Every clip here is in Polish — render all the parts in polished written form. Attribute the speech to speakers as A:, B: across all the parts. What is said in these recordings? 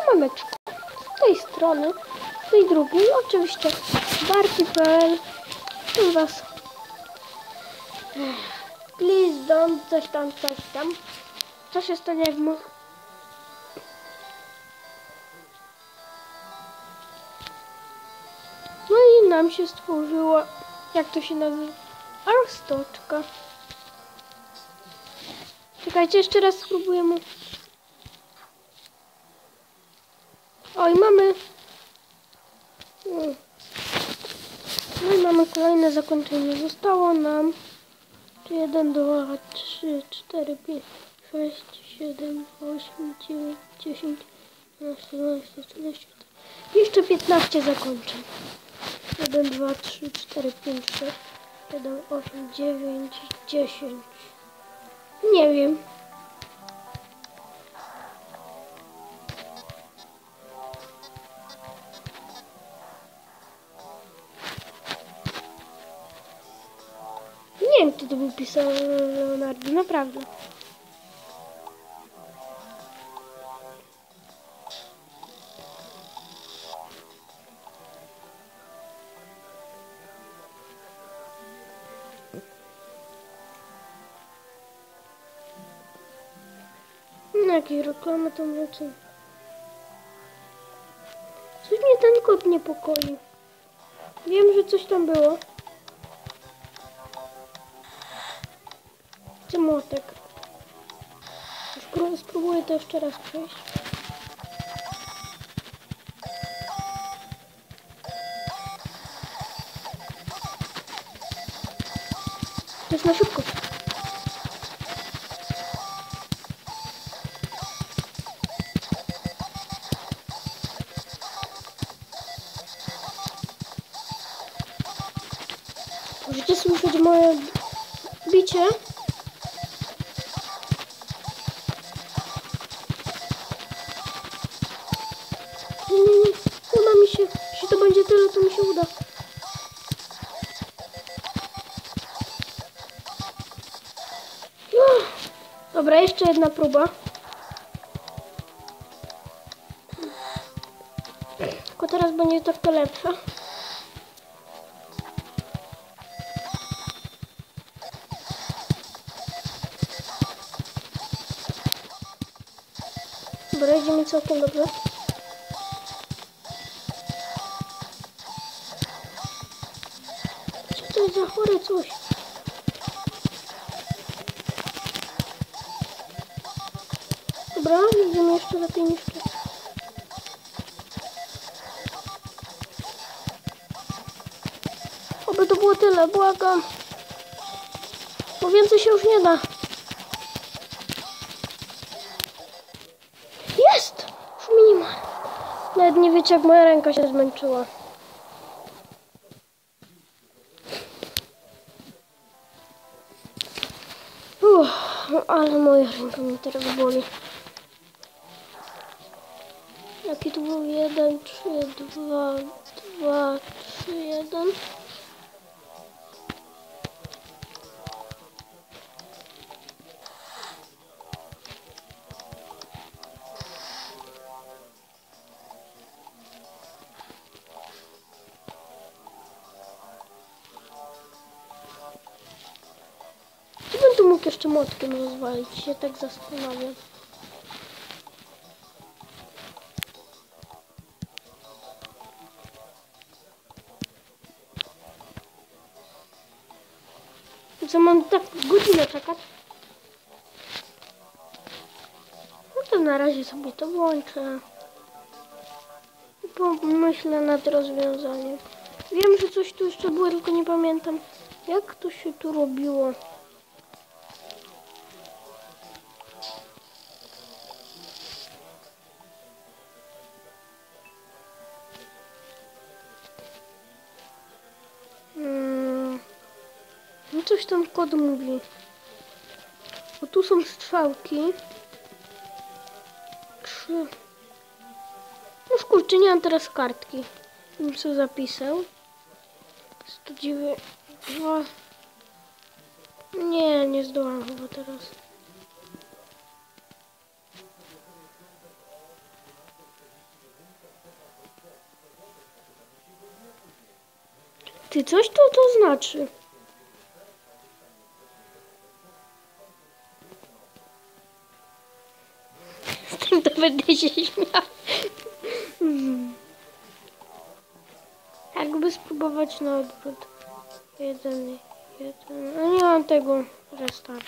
A: Siemeczku. Z tej strony, z tej drugiej, oczywiście Barki.pl. Tu was. Please don't, coś tam. Co się stanie, jak mu... No i nam się stworzyła, jak to się nazywa? Arstoczka. Czekajcie, jeszcze raz spróbujemy. Oj, mamy... No i mamy kolejne zakończenie. Zostało nam 1, 2, 3, 4, 5, 6, 7, 8, 9, 10, 11, 12, 13. Jeszcze 15 zakończeń. 1, 2, 3, 4, 5, 6, 7, 8, 9, 10. Nie wiem. Nie wiem, kto to był pisał Leonardo, naprawdę. No, jakie reklamy tam lecą. Coś mnie ten kod niepokoi. Wiem, że coś tam było. Czy młotek? Spróbuję to jeszcze raz przejść. To jest na szybko. Możecie słyszeć moje bicie. Nie. Uda mi się. Jeśli to będzie tyle, to mi się uda. Dobra, jeszcze jedna próba. Tylko teraz będzie trochę lepsza. Dobra, idzie mi całkiem dobrze. Co to jest za chore coś? Dobra, idziemy jeszcze lepiej niż to. Oby to było tyle, błagam. Bo więcej się już nie da. Jest! Już minimalnie. Nawet nie wiecie, jak moja ręka się zmęczyła. Ale moja ręka mnie teraz boli. Jaki to był? 1, 3, 2, 2, 3, 1. Czy bym tu mógł jeszcze młotkiem rozwalić? Się tak zastanawiam. Co, mam tak godzinę czekać? No to na razie sobie to włączę. Pomyślę nad rozwiązaniem. Wiem, że coś tu jeszcze było, tylko nie pamiętam, jak to się tu robiło. No coś tam kod mówi. Bo tu są strzałki. 3. No kurczę, nie mam teraz kartki. Bym sobie zapisał. 109. 2. Nie zdołam chyba teraz. Ty, coś to znaczy? Z tym to będę się śmiał. Jakby spróbować na odwrót. 1, 1. No nie mam tego. Restart.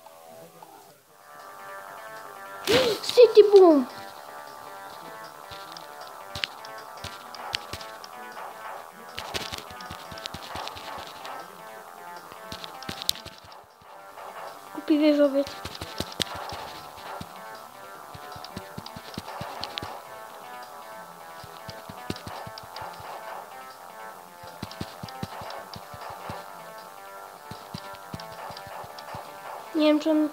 A: City Boom! Kupi wieżowiec. Nie wiem, czy on...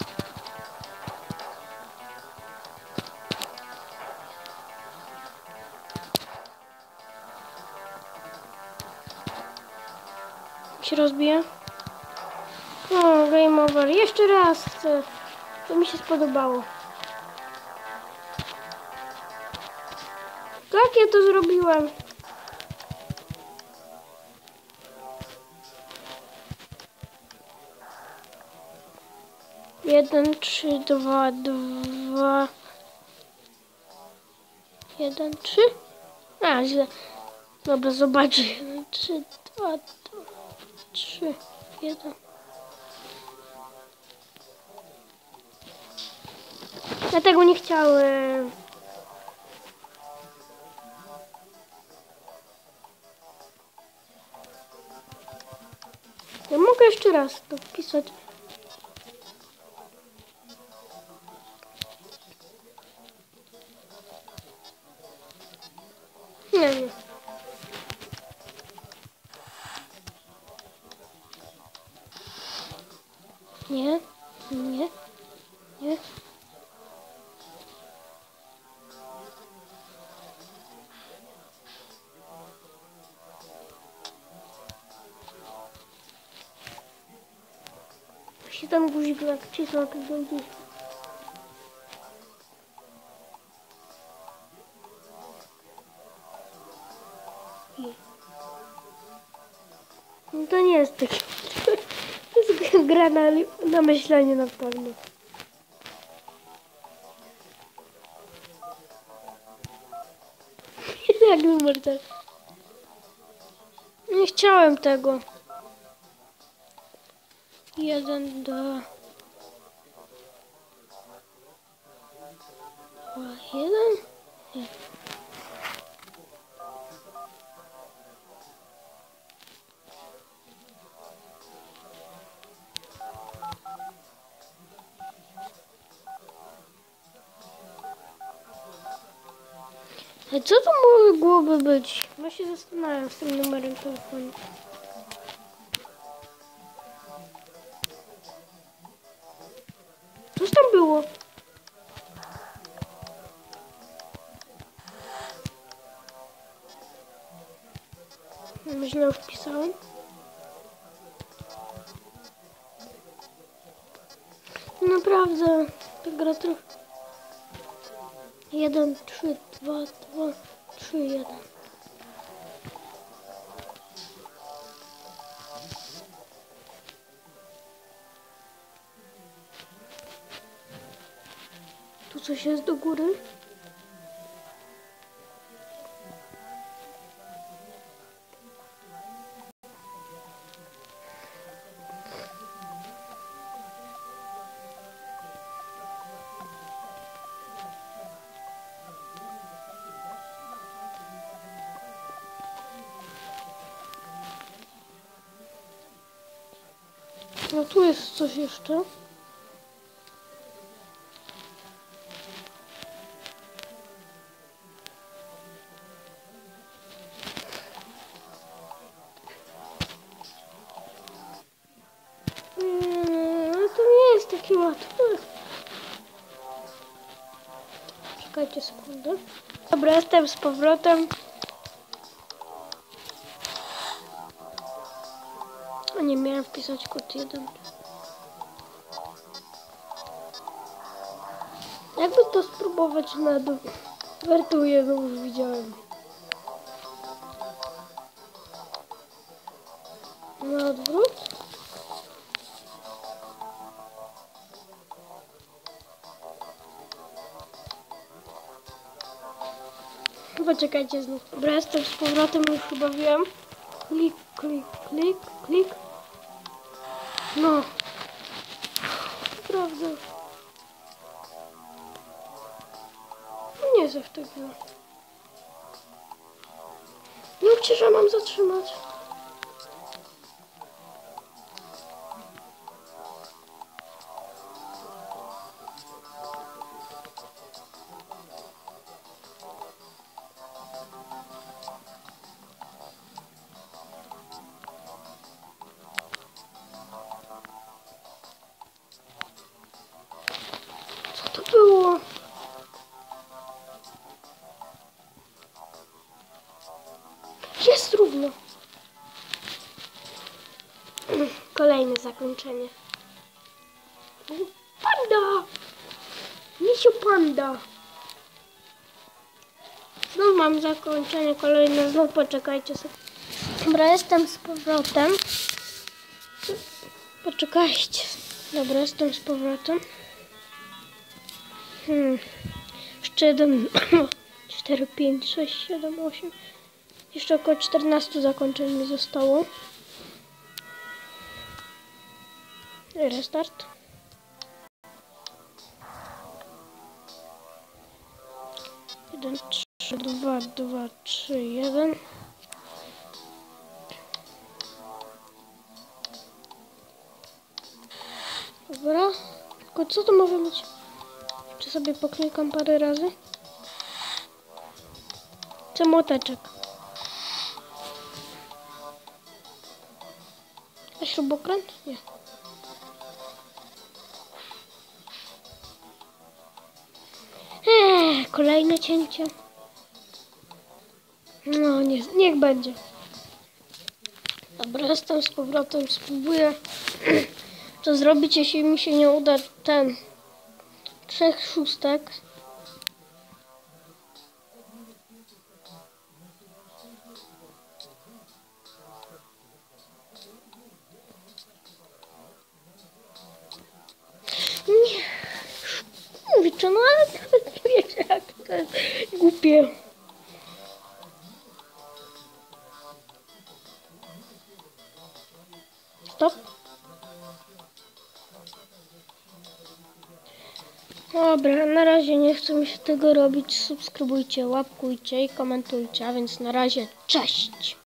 A: się rozbije. O, game over. Jeszcze raz chcę. To mi się spodobało. Jak ja to zrobiłem? Jeden, 3, 2, 2. 1, 3. A, źle. Dobra, zobaczę. 1, 3, 2, 3, 1. Ja tego nie chciałem. Ja mogę jeszcze raz to wpisać. Nie. Nie. Nie. Nie. Się tam guzik nacisnął, to będzie. No to nie jest taki. To jest gra na myślenie na pewno. Jak numer ten. Nie chciałem tego. 1, 2. 2, 1. Nie. A co to mogłoby być? Ja się zastanawiam z tym numerem telefonu. Coś tam było. Źle wpisałem. Naprawdę, ta gra trochę... 1, 3, 2, 2, 3, 1. Tu coś jest do góry. No tu jest coś jeszcze. Ale to nie jest takie łatwe. Czekajcie sekundę. Dobra, jestem z powrotem. A nie, miałem wpisać kod 1. Jakby to spróbować na dół. Wertuję, no już widziałem. Na odwrót. Poczekajcie znów. Dobra, jestem z powrotem, już chyba wiem. Klik, klik, klik, klik. No. Sprawdzę. Nie jest tak źle. Nie mówcie, że mam zatrzymać. Co to było? Jest równo. Kolejne zakończenie. Panda! Misiu panda! Znów mam zakończenie kolejne. Znów poczekajcie sobie. Dobra, jestem z powrotem. Poczekajcie. Dobra, jestem z powrotem. Jeszcze jeden. 4, 5, 6, 7, 8. Jeszcze około 14 zakończeń mi zostało. Restart. Jeden, 3, 2, 2, 3, 1. Dobra. Tylko co to może być? Czy sobie poklikam parę razy? Czy młoteczek? A śrubokręt? Nie. Kolejne cięcie. No nie, niech będzie. Dobra, jestem z powrotem. Spróbuję to zrobić, jeśli mi się nie uda ten 3 szóstek. Nie. Mówicie, no ale nawet nie wiecie, jak to jest głupie. Stop. Dobra, na razie nie chcę mi się tego robić. Subskrybujcie, łapkujcie i komentujcie. A więc na razie, cześć!